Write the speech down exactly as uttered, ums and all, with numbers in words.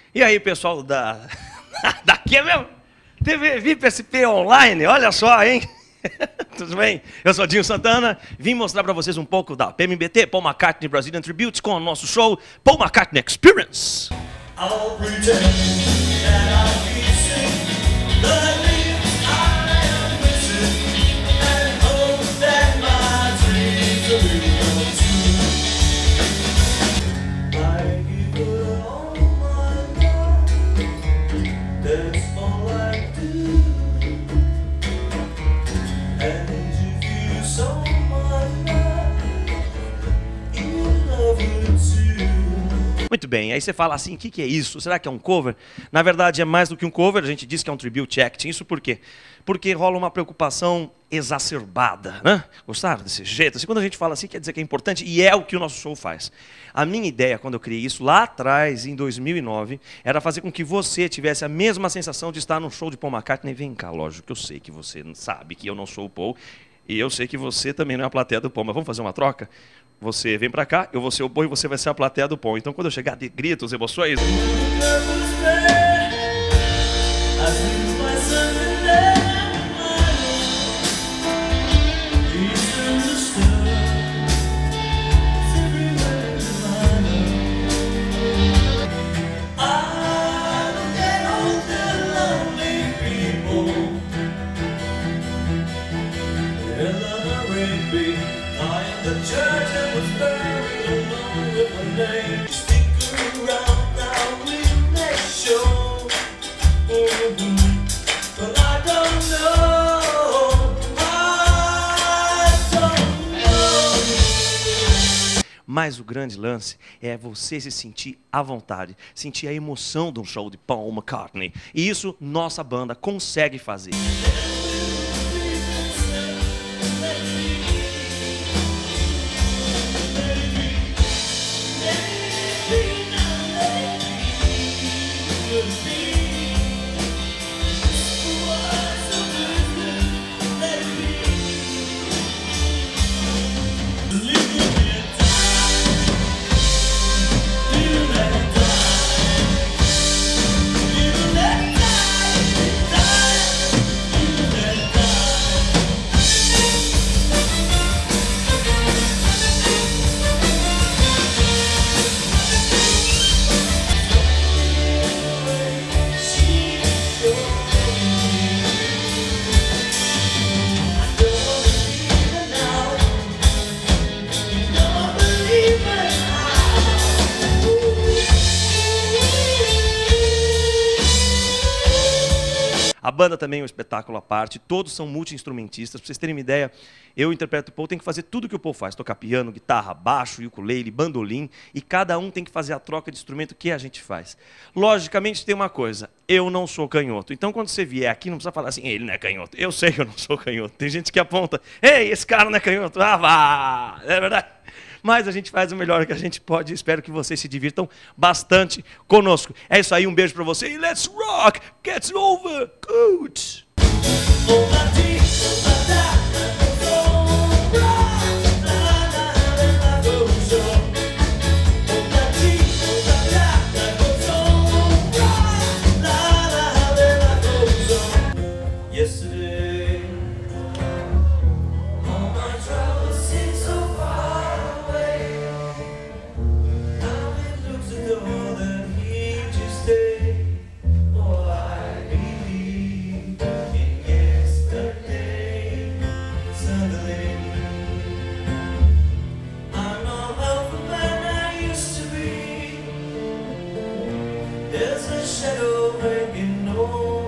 E aí, pessoal da... daqui é mesmo? T V V I P S P Online, olha só, hein? Tudo bem? Eu sou Dinho Santana, vim mostrar para vocês um pouco da P M B T, Paul McCartney Brazilian Tribute, com o nosso show Paul McCartney Experience. I'll pretend that I'll be sick, the things I am missing, and hope that my dreams will come true. I give her all my love, that's all I do. And if you saw my love, you love it too. Muito bem, aí você fala assim, o que, que é isso? Será que é um cover? Na verdade é mais do que um cover, a gente diz que é um tribute acting. Isso por quê? Porque rola uma preocupação exacerbada, né? Gostaram desse jeito? Assim, quando a gente fala assim, quer dizer que é importante, e é o que o nosso show faz. A minha ideia, quando eu criei isso lá atrás, em dois mil e nove, era fazer com que você tivesse a mesma sensação de estar num show de Paul McCartney. Vem cá, lógico que eu sei que você sabe que eu não sou o Paul, e eu sei que você também não é a plateia do Paul, mas vamos fazer uma troca? Você vem pra cá, eu vou ser o Paul e você vai ser a plateia do Paul. Então quando eu chegar de gritos, emoções... Mas o grande lance é você se sentir à vontade, sentir a emoção de um show de Paul McCartney. E isso nossa banda consegue fazer. A banda também é um espetáculo à parte, todos são multi-instrumentistas. Para vocês terem uma ideia, eu interpreto o Paul, tenho que fazer tudo o que o Paul faz. Tocar piano, guitarra, baixo, ukulele, bandolim, e cada um tem que fazer a troca de instrumento que a gente faz. Logicamente tem uma coisa, eu não sou canhoto. Então quando você vier aqui, não precisa falar assim, ele não é canhoto. Eu sei que eu não sou canhoto. Tem gente que aponta, ei, esse cara não é canhoto. Ah, vá! É verdade? Mas a gente faz o melhor que a gente pode. Espero que vocês se divirtam bastante conosco. É isso aí, um beijo pra você e let's rock! Get over! Good! There's a shadow hanging over.